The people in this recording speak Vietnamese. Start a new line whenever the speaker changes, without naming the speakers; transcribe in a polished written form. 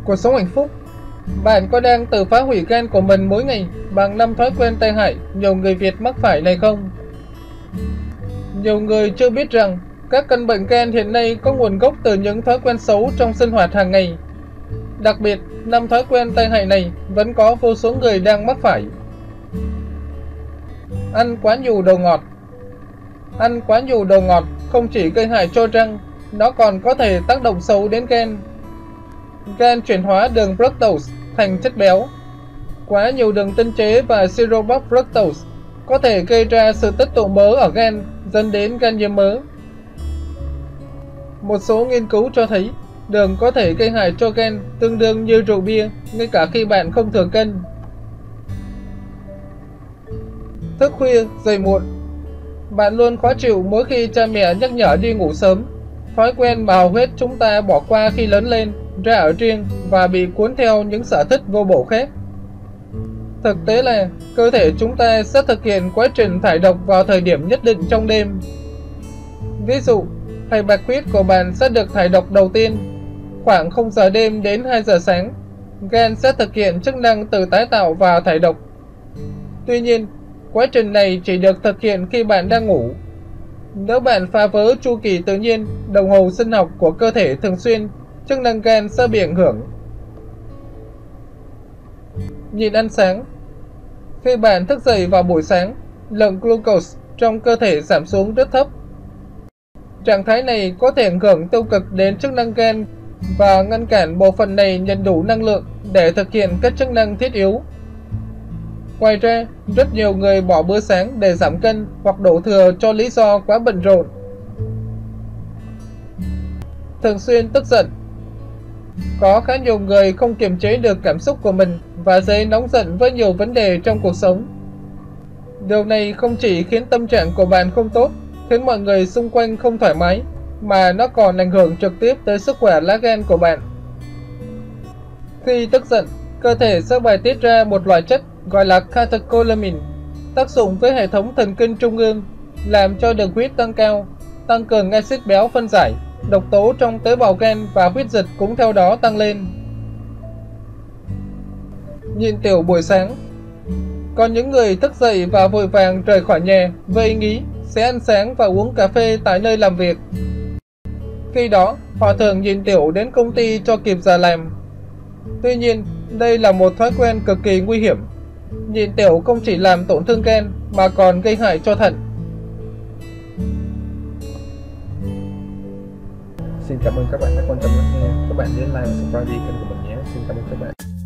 Cuộc sống hạnh phúc. Bạn có đang tự phá hủy gen của mình mỗi ngày bằng 5 thói quen tai hại nhiều người Việt mắc phải này không? Nhiều người chưa biết rằng các căn bệnh gen hiện nay có nguồn gốc từ những thói quen xấu trong sinh hoạt hàng ngày. Đặc biệt, 5 thói quen tai hại này vẫn có vô số người đang mắc phải. Ăn quá nhiều đồ ngọt. Ăn quá nhiều đồ ngọt không chỉ gây hại cho răng, nó còn có thể tác động xấu đến gen. Gen chuyển hóa đường fructose thành chất béo. Quá nhiều đường tinh chế và siro bắp fructose có thể gây ra sự tích tụ mỡ ở gen, dẫn đến gan nhiễm mỡ. Một số nghiên cứu cho thấy đường có thể gây hại cho gen tương đương như rượu bia, ngay cả khi bạn không thừa cân. Thức khuya, dậy muộn. Bạn luôn khó chịu mỗi khi cha mẹ nhắc nhở đi ngủ sớm. Thói quen mà hầu hết chúng ta bỏ qua khi lớn lên, ra ở riêng và bị cuốn theo những sở thích vô bổ khác. Thực tế là cơ thể chúng ta sẽ thực hiện quá trình thải độc vào thời điểm nhất định trong đêm. Ví dụ, thầy bạch huyết của bạn sẽ được thải độc đầu tiên khoảng 0 giờ đêm đến 2 giờ sáng. Gan sẽ thực hiện chức năng từ tái tạo và thải độc. Tuy nhiên, quá trình này chỉ được thực hiện khi bạn đang ngủ. Nếu bạn phá vỡ chu kỳ tự nhiên, đồng hồ sinh học của cơ thể thường xuyên, chức năng gan sẽ bị ảnh hưởng. Nhịn ăn sáng. Khi bạn thức dậy vào buổi sáng, lượng glucose trong cơ thể giảm xuống rất thấp. Trạng thái này có thể ảnh hưởng tiêu cực đến chức năng gan và ngăn cản bộ phận này nhận đủ năng lượng để thực hiện các chức năng thiết yếu. Ngoài ra, rất nhiều người bỏ bữa sáng để giảm cân hoặc đổ thừa cho lý do quá bận rộn. Thường xuyên tức giận. Có khá nhiều người không kiềm chế được cảm xúc của mình và dễ nóng giận với nhiều vấn đề trong cuộc sống. Điều này không chỉ khiến tâm trạng của bạn không tốt, khiến mọi người xung quanh không thoải mái, mà nó còn ảnh hưởng trực tiếp tới sức khỏe lá gan của bạn. Khi tức giận, cơ thể sẽ bài tiết ra một loại chất gọi là catecholamine, tác dụng với hệ thống thần kinh trung ương, làm cho đường huyết tăng cao, tăng cường axit béo phân giải, độc tố trong tế bào gan và huyết dịch cũng theo đó tăng lên. Nhịn tiểu buổi sáng. Có những người thức dậy và vội vàng rời khỏi nhà với ý nghĩ sẽ ăn sáng và uống cà phê tại nơi làm việc. Khi đó, họ thường nhịn tiểu đến công ty cho kịp giờ làm. Tuy nhiên, đây là một thói quen cực kỳ nguy hiểm. Nhịn tiểu không chỉ làm tổn thương gan mà còn gây hại cho thận.
Xin cảm ơn các bạn đã quan tâm lắng nghe. Các bạn nhớ like và subscribe kênh của mình nhé. Xin cảm ơn các bạn.